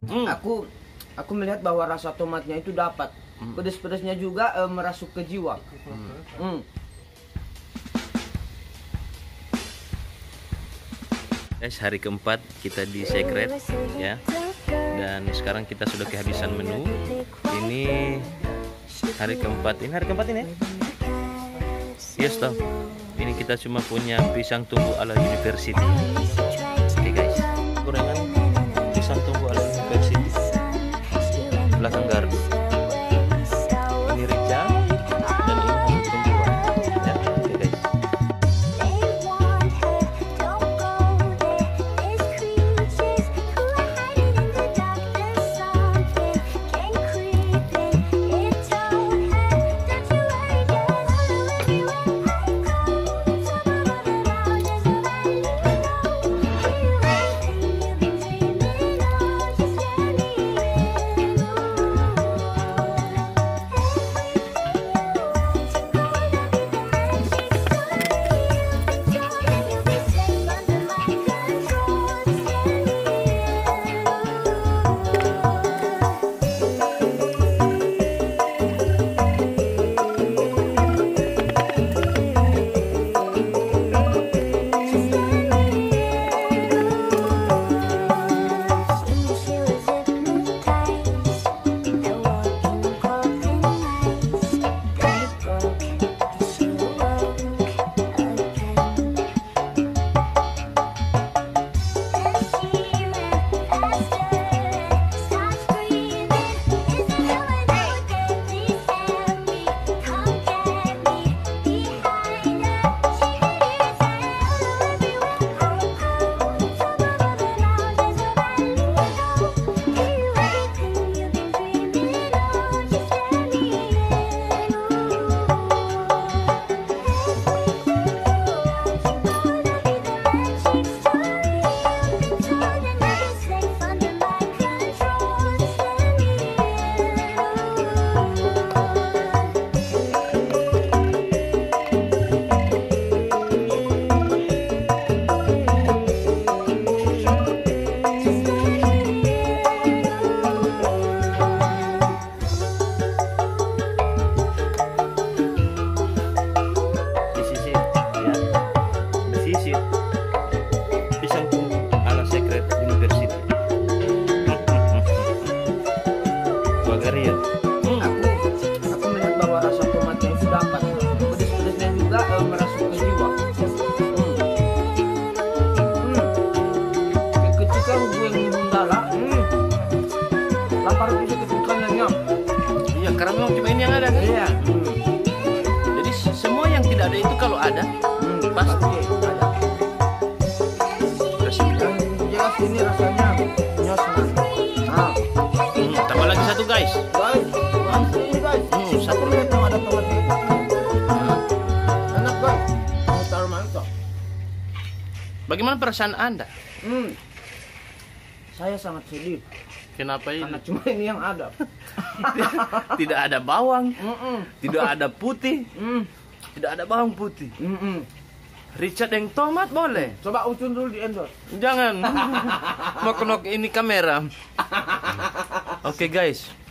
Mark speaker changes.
Speaker 1: Aku melihat bahwa rasa tomatnya itu dapat. Pedas-pedasnya juga merasuk ke jiwa.
Speaker 2: Guys, hari keempat kita di Secret ya. Dan sekarang kita sudah kehabisan menu. Ini hari keempat. Ini hari keempat ini. Yes toh. Ini kita cuma punya pisang tunggu ala University. Oke guys. Gorengan pisang tunggu ala University. Belakang gardu. Ini Rica dan ini tungguan. Ya, oke guys. Pisang tunggu ala Secret University. Bagarian.
Speaker 1: Aku melihat bahwa rasa tomatnya itu dapat. Pedas-pedasnya juga merasuk ke jiwa. Ketika gue ngundala, lapar bisa ketukan lenyap.
Speaker 2: Iya, karena memang cuma ini yang ada kan?
Speaker 1: Iya.
Speaker 2: Jadi semua yang tidak ada itu kalau ada pasti
Speaker 1: ada. Jelas ini rasanya nyosman.
Speaker 2: Tambah lagi satu guys.
Speaker 1: Guys, ini guys. Satu lihat yang ada tomatnya. Enak guys. Mantap.
Speaker 2: Bagaimana perasaan Anda?
Speaker 1: Saya sangat sedih.
Speaker 2: Kenapa ini?
Speaker 1: Karena cuma ini yang ada.
Speaker 2: Tidak ada bawang, tidak ada putih, tidak ada bawang putih. Richard yang tomat boleh.
Speaker 1: Coba Ucun dulu di endorse.
Speaker 2: Jangan. Mau kenok ini kamera. Oke guys.